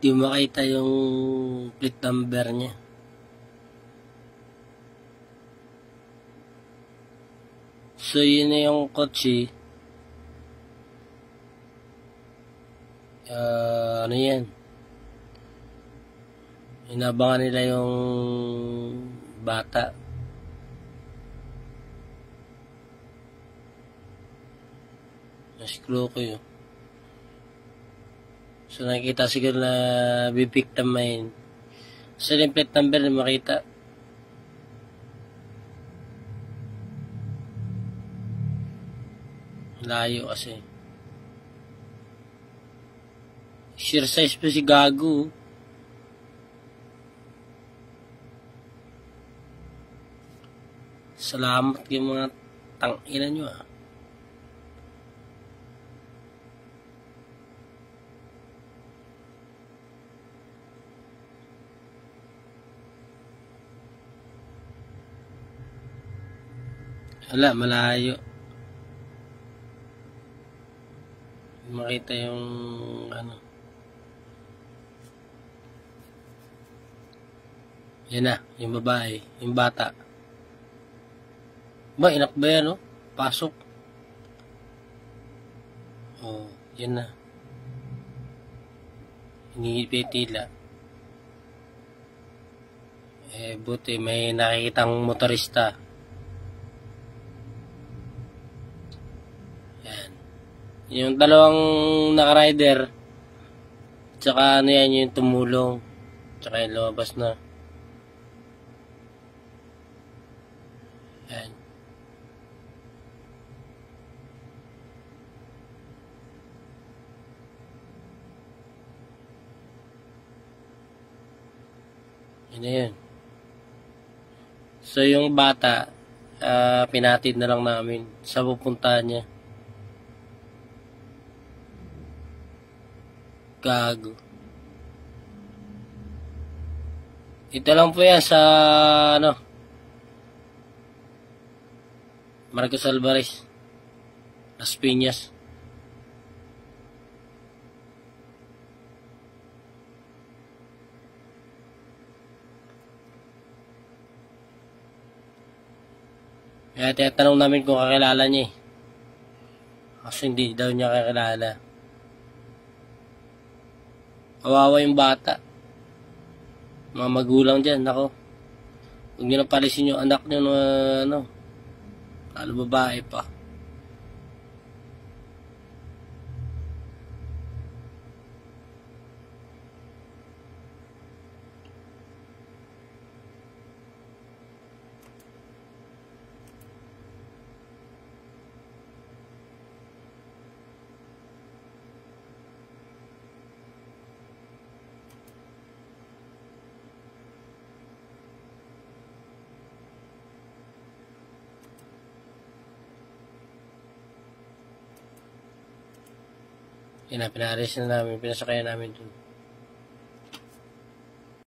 Di makita yung plate number niya. So yun na yung kotse. Ano yan? Inabangan nila yung bata. Si Chloe. So nakikita siguro na bibigtamahin. So yung plate number na makita. Layo kasi. Sheer size pa si Gago. Salamat yung mga tangina nyo ah. Wala, malayo. Makita yung ano. Yan na, yung babae, yung bata. Ba, inak ba yan, no? Pasok. Oh, yan na. Hinihipitila. Buti may nakikitang motorista. Yan. Yung dalawang naka-rider, tsaka ano yan, yung tumulong, tsaka yung lumabas na. Yan. Yan na yun. So yung bata, pinatid na lang namin sa pupuntahan niya. Gago. Ito lang po yan sa ano, Marcos Alvarez, Las Piñas. Kaya tinatanong namin kung kakilala niya eh. Kasi hindi daw niya kakilala. Kawawa yung bata. Mga magulang dyan, ako. Huwag nyo na palisin yung anak nyo na ano, lalo babae pa. Yan na, pinaris na namin, pinasakayan namin dun.